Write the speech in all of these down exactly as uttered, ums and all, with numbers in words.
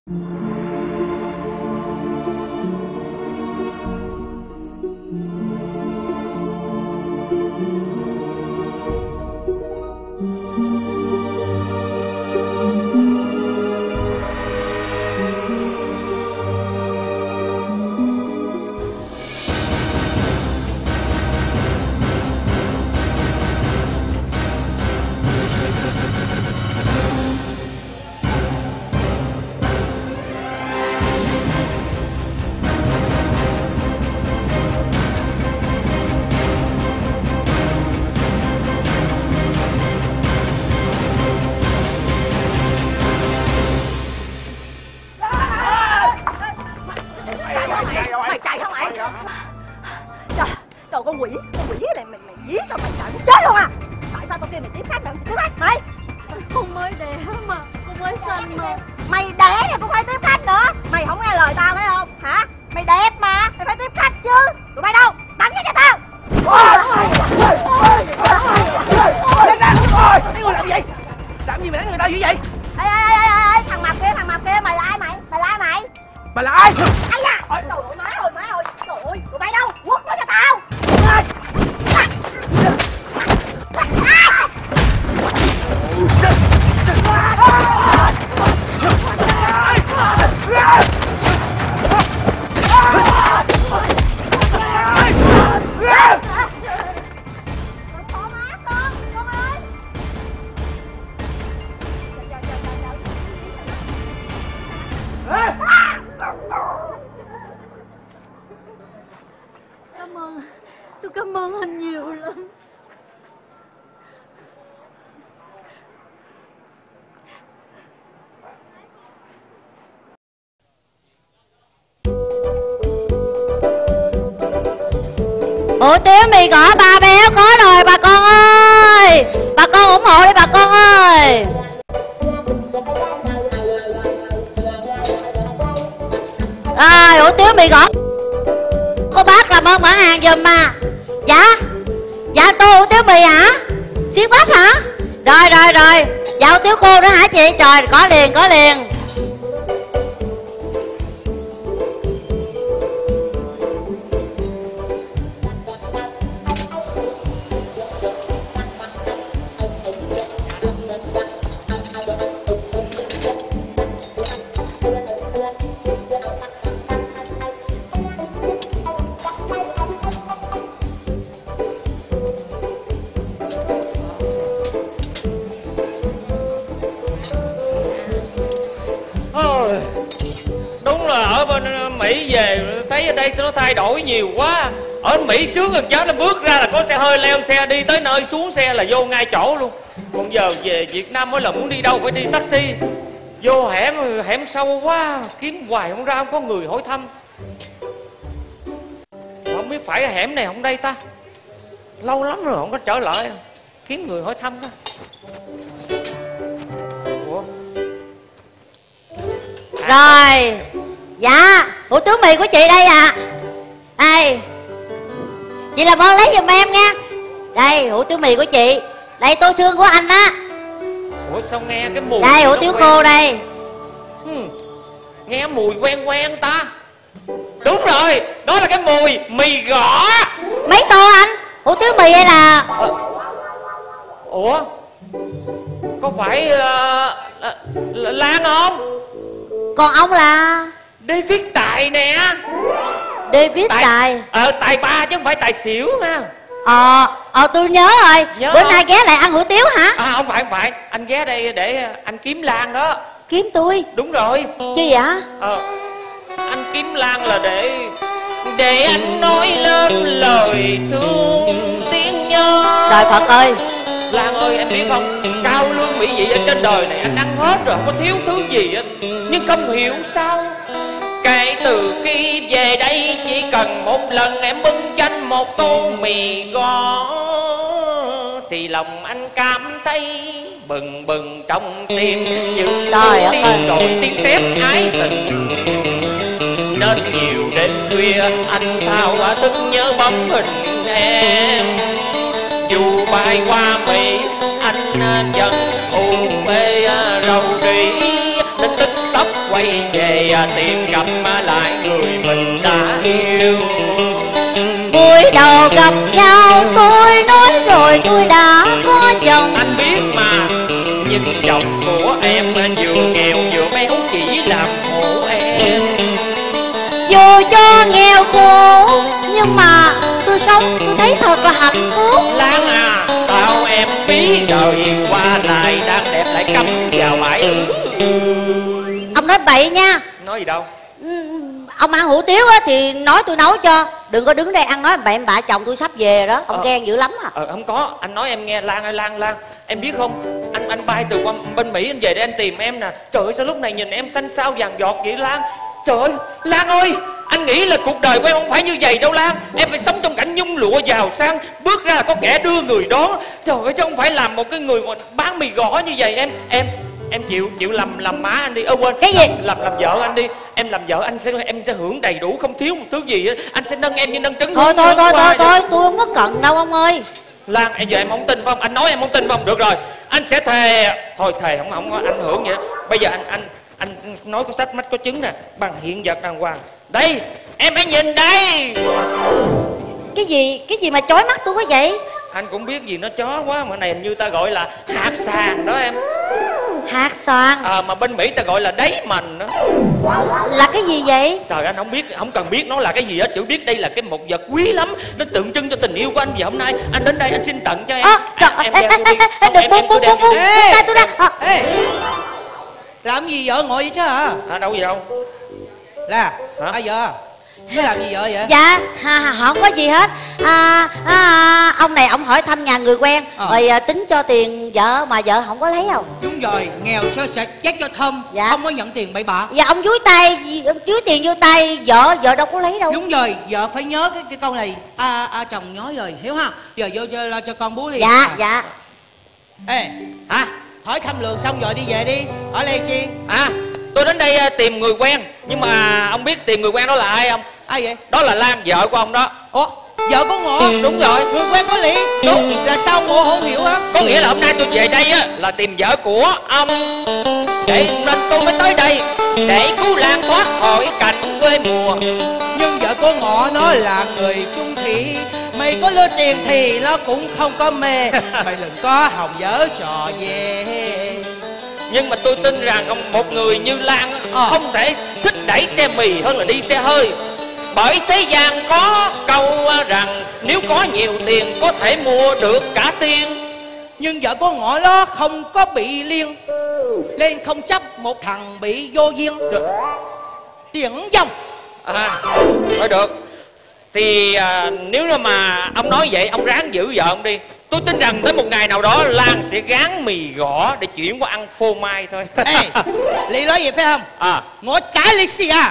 Hủ tiếu mì gõ ba béo có rồi bà con ơi. Bà con ủng hộ đi bà con ơi. Rồi hủ tiếu mì gõ. Cô bác làm ơn mở hàng giùm mà. Dạ. Dạ tô hủ tiếu mì hả? Xiên bắp hả? Rồi rồi rồi. Dạ hủ tiếu khô nữa hả chị? Trời có liền có liền. Mỹ về thấy ở đây sao nó thay đổi nhiều quá. Ở Mỹ sướng hơn chết, nó bước ra là có xe hơi leo xe đi tới nơi, xuống xe là vô ngay chỗ luôn. Còn giờ về Việt Nam mỗi lần muốn đi đâu phải đi taxi. Vô hẻm hẻm sâu quá, kiếm hoài không ra, không có người hỏi thăm. Không biết phải hẻm này không đây ta. Lâu lắm rồi không có trở lại, kiếm người hỏi thăm đó. Ủa? À. Rồi. Dạ, hủ tiếu mì của chị đây ạ. À. Đây. Chị làm ơn lấy giùm em nha. Đây, hủ tiếu mì của chị. Đây tô xương của anh á. Ủa sao nghe cái mùi. Đây, hủ tiếu khô đây. Ừ, nghe mùi quen quen ta. Đúng rồi, đó là cái mùi mì gõ. Mấy tô anh? Hủ tiếu mì hay là... Ủa, có phải là, là, là Lan không? Còn ông là... David Tài nè. David Tài, tài. Ờ, Tài ba chứ không phải Tài xỉu ha. Ờ, ờ tôi nhớ rồi. Nhớ bữa không? Nay ghé lại ăn hủ tiếu hả? À không phải, không phải. Anh ghé đây để anh kiếm Lan đó. Kiếm tôi? Đúng rồi. Chi vậy? Ờ, anh kiếm Lan là để... Để anh nói lên lời thương tiếng nhớ. Trời Phật ơi. Lan ơi em biết không, cao lương mỹ vị ở trên đời này anh ăn hết rồi, không có thiếu thứ gì hết. Nhưng không hiểu sao kể từ khi về đây chỉ cần một lần em bưng chanh một tô mì gõ thì lòng anh cảm thấy bừng bừng trong tim như tiếng rồi tiếng sét ái tình. Nên nhiều đêm khuya anh thao thức nhớ bóng hình em. Dù bay qua Mỹ anh vẫn u mê rầu rĩ, nên tức tốc quay về tìm gặp lại người mình đã yêu. Buổi đầu gặp nhau tôi nói rồi tôi đã có chồng. Anh biết mà, nhưng chồng của em vừa nghèo vừa béo chỉ làm khổ em. Dù cho nghèo khổ nhưng mà tôi sống tôi thấy thật là hạnh phúc. Lan à, sao em biết đời qua lại đang đẹp lại cắm vào bãi ư? Ông nói bậy nha. Nói gì đâu. Ông ăn hủ tiếu á thì nói tôi nấu cho. Đừng có đứng đây ăn nói bậy bạ, chồng tôi sắp về rồi đó. Ông ờ. ghen dữ lắm à. Ờ không có, anh nói em nghe. Lan ơi Lan, Lan em biết không, anh anh bay từ qua bên Mỹ anh về để anh tìm em nè. Trời ơi sao lúc này nhìn em xanh xao vàng giọt vậy Lan. Trời ơi Lan ơi, anh nghĩ là cuộc đời của em không phải như vậy đâu Lan. Em phải sống trong cảnh nhung lụa giàu sang, bước ra là có kẻ đưa người đón. Trời ơi chứ không phải làm một cái người mà bán mì gõ như vậy. Em em em chịu chịu làm làm má anh đi. Ơ quên, cái gì làm làm vợ anh đi. Em làm vợ anh sẽ em sẽ hưởng đầy đủ, không thiếu một thứ gì á. Anh sẽ nâng em như nâng trứng. Thôi thôi thôi thôi thôi, tôi không có cần đâu ông ơi. Lan em giờ em không tin phải không? Anh nói em không tin phải không? Được rồi, anh sẽ thề. Thôi thề không không có ảnh hưởng vậy đó. Bây giờ anh anh anh nói có sách mách có chứng nè, bằng hiện vật đàng hoàng. Đây em hãy nhìn đây. Cái gì cái gì mà chói mắt tôi quá vậy? Anh cũng biết gì nó chó quá mà này hình như ta gọi là hạt sàn đó em. Hạt xoàn à, mà bên Mỹ ta gọi là đáy mành đó. Là cái gì vậy? Trời anh không biết, không cần biết nó là cái gì hết, chỉ biết đây là cái một vật quý lắm, nó tượng trưng cho tình yêu của anh. Và hôm nay anh đến đây anh xin tặng cho em. À, trời, à, em ê, đeo ê, tôi đi. ê, Không, đừng em buông em buông cứ đeo buông buông đi. tay tôi ra. À. Ê, làm gì vợ ngồi vậy chứ hả? À, đâu gì đâu. Là Hả? ai vợ? Nó làm gì vợ vậy? Dạ ha, ha, không có gì hết. à, à, Ông này ông hỏi thăm nhà người quen ờ. rồi à, tính cho tiền vợ mà vợ không có lấy không. Đúng rồi, nghèo cho sẽ chết cho thâm. Dạ. Không có nhận tiền bậy bạ. Dạ ông dúi tay, ông chứa tiền vô tay vợ, vợ đâu có lấy đâu. Đúng rồi, vợ phải nhớ cái, cái câu này. À, à chồng nói rồi, hiểu ha? Giờ vô cho lo cho con bú đi. Dạ à. dạ. Ê, À hỏi thăm lường xong rồi đi về đi. Ở đây chi? à tôi đến đây à, tìm người quen. Nhưng mà ông biết tìm người quen đó là ai không? Ai vậy? Đó là Lan, vợ của ông đó. Ủa, vợ của Ngộ? Đúng rồi. Người quen có lý. Đúng. Là sao Ngộ không hiểu hả? Có nghĩa là hôm nay tôi về đây á là tìm vợ của ông, để nên tôi mới tới đây để cứu Lan thoát khỏi cảnh quê mùa. Nhưng vợ của Ngọ nó là người chung thủy. Mày có lừa tiền thì nó cũng không có mê. Mày đừng có hòng dở trò về. Nhưng mà tôi tin rằng ông một người như Lan á, ờ. không thể thích đẩy xe mì hơn là đi xe hơi. Bởi thế gian có câu rằng nếu có nhiều tiền có thể mua được cả tiên. Nhưng vợ của Ngọ nó không có bị liên, nên không chấp một thằng bị vô duyên. Tiếng dòng. À thôi được. Thì à, nếu mà ông nói vậy, ông ráng giữ vợ ông đi. Tôi tin rằng tới một ngày nào đó Lan sẽ gán mì gõ để chuyển qua ăn phô mai thôi. Ê, Ly nói gì phải không? À Ngọ trái Ly xì à.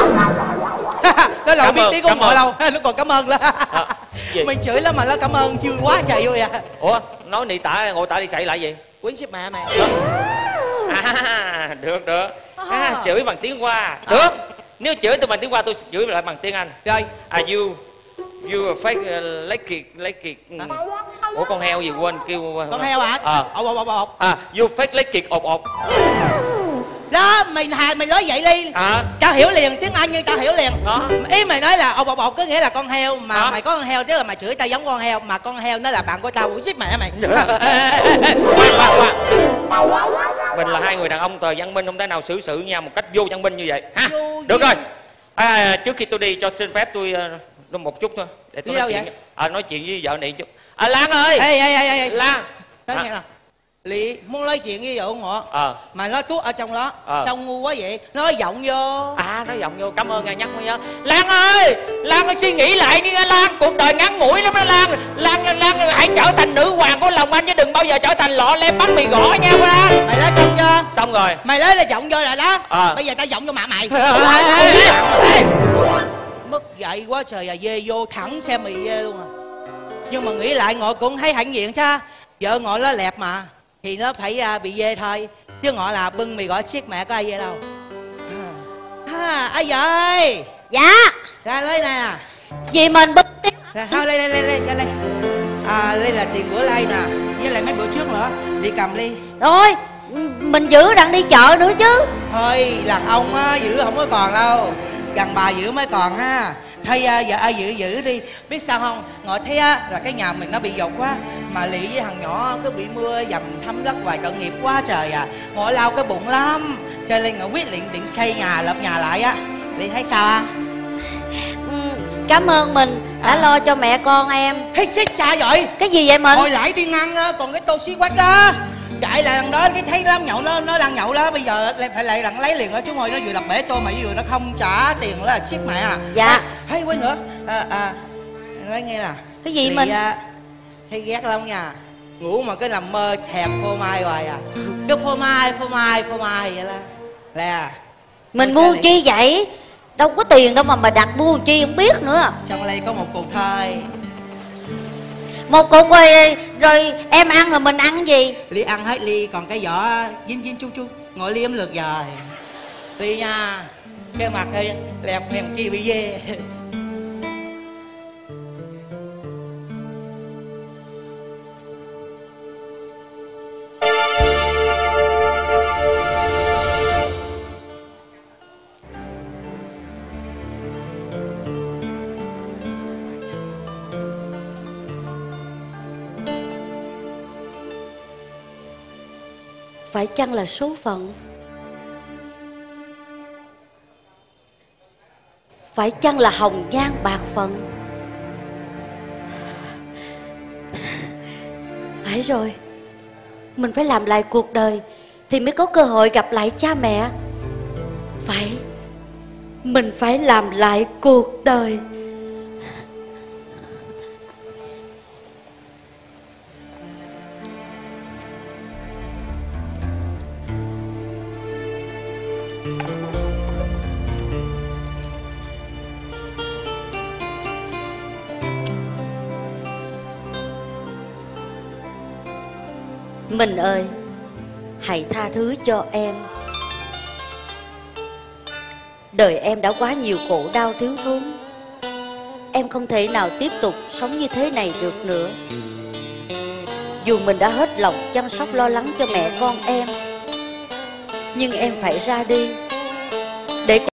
Nó là Cảm biết ơn, tiếng của cảm Ngọ ơn. đâu. Nó còn cảm ơn đó. À, gì? Mình chửi lắm mà nó cảm ơn chưa quá trời vui à. Ủa nói nị tả ngộ tả đi chạy lại gì? Quýnh xếp mẹ mày. À được được. À, chửi bằng tiếng Hoa. Được. Nếu chửi tôi bằng tiếng Hoa tôi sẽ chửi lại bằng tiếng Anh. Rồi. À you You fake uh, like it like it. Ủa con heo gì quên kêu. Con heo hả? À. Ột ột ột ột. À you fake like it ột ột. Đó mày hài mày nói vậy đi. À. Tao hiểu liền tiếng Anh nhưng tao hiểu liền. Đó. Ý mày nói là ột ột ột có nghĩa là con heo. Mà Đó. mày có con heo tức là mày chửi tao giống con heo. Mà con heo nó là bạn của tao. Ủa xếp mẹ mày. Khoan khoan khoan. Mình là hai người đàn ông tờ văn minh, không thể nào xử sự nhau một cách vô văn minh như vậy ha. Vô Được văn- rồi. À, trước khi tôi đi cho xin phép tôi uh, một chút thôi để tôi Đi nói đâu chuyện. vậy? À, nói chuyện với vợ này chút. À Lan ơi. Ê ê ê ê. Lan. Nói À. nghe nào. Lị muốn nói chuyện với vợ của Ngọ. Ờ. Mà nó tuốt ở trong đó. Ờ. Sao ngu quá vậy? Nó giọng vô. À nói giọng vô, cảm ơn ngài nhắc mới nhớ. Lan ơi, Lan ơi suy nghĩ lại đi nha Lan, cuộc đời ngắn ngủi lắm đó Lan. Lan Lan hãy trở thành nữ hoàng của lòng anh chứ đừng bao giờ trở thành lọ lem bánh mì gõ nha Lan. Mày nói xong chưa? Xong rồi. Mày nói là giọng vô rồi đó. Ờ. Bây giờ tao giọng vô mặt mày. Mất dạy quá trời à, dê vô thẳng xe mì dê luôn à. Nhưng mà nghĩ lại Ngọ cũng thấy hãnh diện cha. Vợ Ngọ nó lẹp mà thì nó phải à, bị dê thôi. Chứ Ngọ là bưng mì gõ xiết mẹ có ai dê đâu. À, ai vợ ơi. Dạ. Ra lấy nè. Vì mình bực tiếng. Nè, thôi lên lên lên lên lên. À đây là tiền bữa nay nè. Với lại mấy bữa trước nữa. Đi cầm đi. Rồi mình giữ đặng đi chợ nữa chứ. Thôi đàn ông á giữ không có còn đâu, đàn bà giữ mới còn ha. Thôi à, giờ ai giữ giữ đi. Biết sao không, ngồi thấy á là cái nhà mình nó bị dột quá, mà Lị với thằng nhỏ cứ bị mưa dầm thấm đất hoài tội nghiệp quá trời à. Ngồi lau cái bụng lắm, cho nên ngồi quyết định định xây nhà lợp nhà lại á. Lị thấy sao á? Ừ, cảm ơn mình đã à. lo cho mẹ con em. Hey, xích xa vậy? Cái gì vậy mình? Hồi nãy đi ăn á, còn cái tô xí quách đó chạy lại đằng đó, cái thấy lắm nhậu nó nó đang nhậu đó, bây giờ phải lại đặng lấy liền đó chú ơi. Nó vừa đập bể tô mà vừa nó không trả tiền là siết mẹ à. Dạ. Hay quên nữa à, à nói nghe nè. Cái gì Thì, mình à, hay ghét lắm nha, ngủ mà cái nằm mơ thèm phô mai hoài à. Cứ phô mai phô mai phô mai vậy đó là mình mua chi vậy? Đâu có tiền đâu mà mà đặt mua chi không biết nữa. trong đây có một cục thôi. Một cục rồi, rồi em ăn rồi mình ăn gì? Ly ăn hết ly, còn cái vỏ dính dính chút chút ngồi ly ấm lượt rồi. Ly nha, cái mặt hơi lẹp mèm chi bị dê. Phải chăng là số phận? Phải chăng là hồng nhan bạc phận? Phải rồi, mình phải làm lại cuộc đời thì mới có cơ hội gặp lại cha mẹ. Phải, mình phải làm lại cuộc đời. Mình ơi, hãy tha thứ cho em. Đời em đã quá nhiều khổ đau thiếu thốn. Em không thể nào tiếp tục sống như thế này được nữa. Dù mình đã hết lòng chăm sóc lo lắng cho mẹ con em, nhưng em phải ra đi để